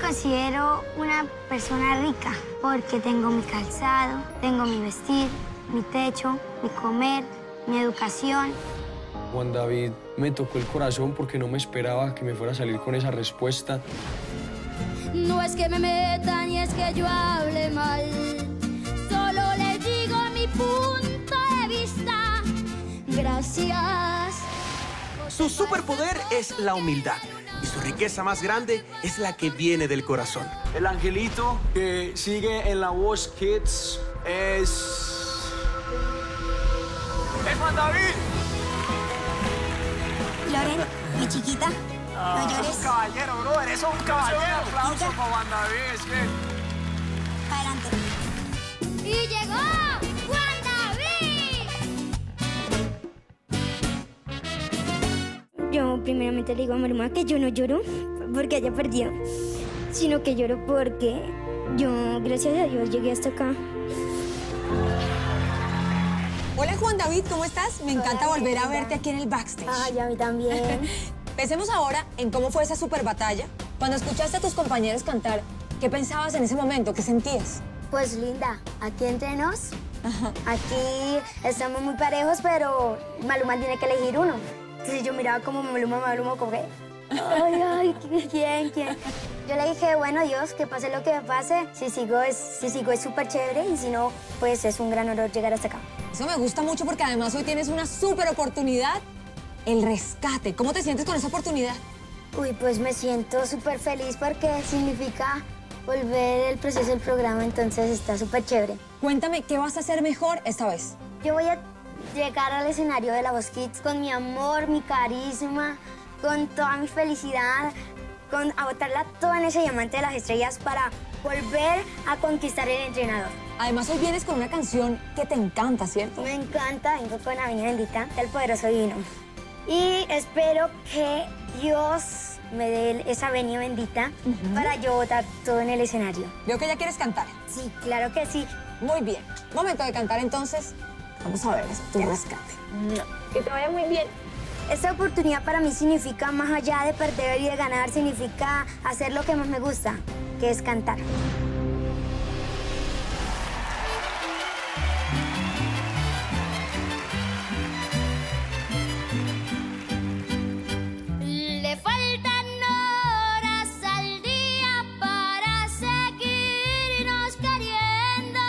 considero una persona rica porque tengo mi calzado, tengo mi vestir, mi techo, mi comer, mi educación. Juan David me tocó el corazón porque no me esperaba que me fuera a salir con esa respuesta. No es que me meta ni es que yo hable mal, solo les digo mi punto de vista. Gracias. Su superpoder es la humildad y su riqueza más grande es la que viene del corazón. El angelito que sigue en La Voz Kids es Juan David. Loren, mi chiquita, no llores. Eres un caballero, bro, eres un caballero. Un aplauso para Juan David, es que... Adelante. Y llegó Juan David. Yo primeramente le digo a Maluma que yo no lloro porque haya perdido, sino que lloro porque yo, gracias a Dios, llegué hasta acá. Hola Juan David, ¿cómo estás? Me encanta volver a verte aquí en el backstage. Ay, a mí también. Pensemos ahora en cómo fue esa super batalla. Cuando escuchaste a tus compañeros cantar, ¿qué pensabas en ese momento? ¿Qué sentías? Pues linda, aquí entre nos, aquí estamos muy parejos, pero Maluma tiene que elegir uno. Entonces yo miraba como Maluma, como que, ay, ¿quién? Yo le dije, bueno, Dios, que pase lo que pase. Si sigo es súper chévere y si no, pues es un gran honor llegar hasta acá. Eso me gusta mucho porque además hoy tienes una super oportunidad, el rescate. ¿Cómo te sientes con esa oportunidad? Uy, pues me siento súper feliz porque significa volver el proceso del programa, entonces está súper chévere. Cuéntame, ¿qué vas a hacer mejor esta vez? Yo voy a llegar al escenario de La Voz Kids con mi amor, mi carisma, con toda mi felicidad, a botarla toda en ese diamante de las estrellas para volver a conquistar el entrenador. Además, hoy vienes con una canción que te encanta, ¿cierto? Me encanta, vengo con Avenida Bendita, del Poderoso Divino. Y espero que Dios me dé esa avenida bendita para yo botar todo en el escenario. Veo que ya quieres cantar. Sí, claro que sí. Muy bien. Momento de cantar entonces. Vamos a ver tu rescate. Que te vaya muy bien. Esta oportunidad para mí significa, más allá de perder y de ganar, significa hacer lo que más me gusta, que es cantar. Le faltan horas al día para seguirnos queriendo.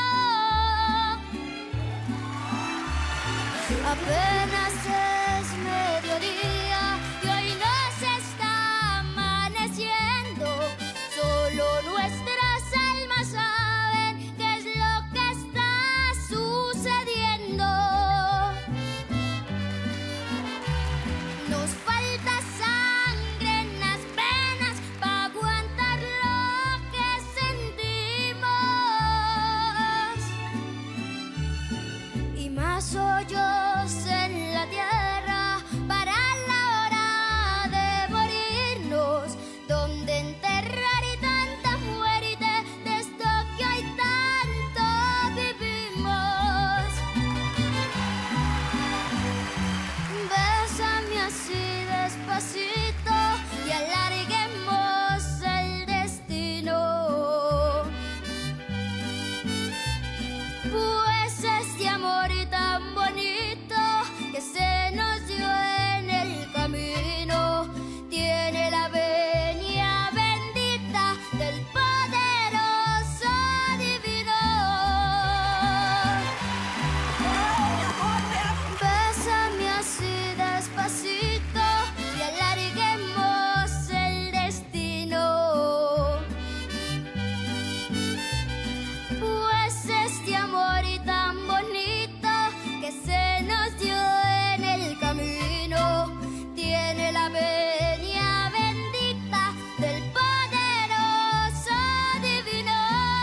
Apenas es mediodía y hoy no se está amaneciendo. Solo nuestras almas saben qué es lo que está sucediendo. Nos falta sangre en las venas para aguantar lo que sentimos. Y más hoyos en la tierra para la hora de morirnos, donde enterrar y tanta muerte de esto que hoy tanto vivimos. Bésame así despacito y alarguemos el destino, pues este amor tan bonito que se nos dio en el camino tiene la venia bendita del poderoso divino. Bésame así despacito y alarguemos el destino, pues este amor tan bonito que se nos dio en el camino tiene la venia bendita del poderoso divino.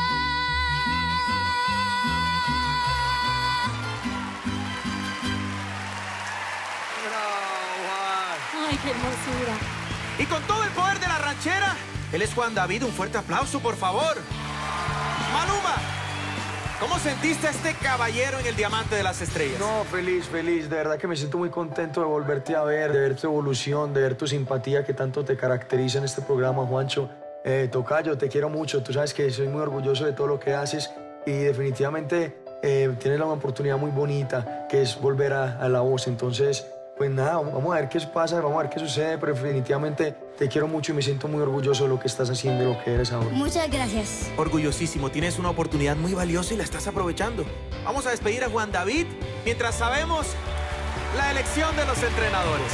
Ay, qué hermosura. Y con todo el poder de la ranchera, él es Juan David. Un fuerte aplauso, por favor. Maluma, ¿cómo sentiste a este caballero en el Diamante de las Estrellas? No, feliz. De verdad que me siento muy contento de volverte a ver, de ver tu evolución, de ver tu simpatía que tanto te caracteriza en este programa, Juancho. Tocayo, te quiero mucho, tú sabes que soy muy orgulloso de todo lo que haces y definitivamente tienes una oportunidad muy bonita que es volver a La Voz. Entonces, pues nada, vamos a ver qué pasa, vamos a ver qué sucede, pero definitivamente te quiero mucho y me siento muy orgulloso de lo que estás haciendo y lo que eres ahora. Muchas gracias. Orgullosísimo, tienes una oportunidad muy valiosa y la estás aprovechando. Vamos a despedir a Juan David mientras sabemos la elección de los entrenadores.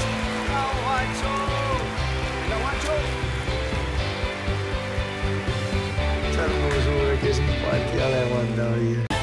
Qué hermosura, qué simpatía la de Juan David.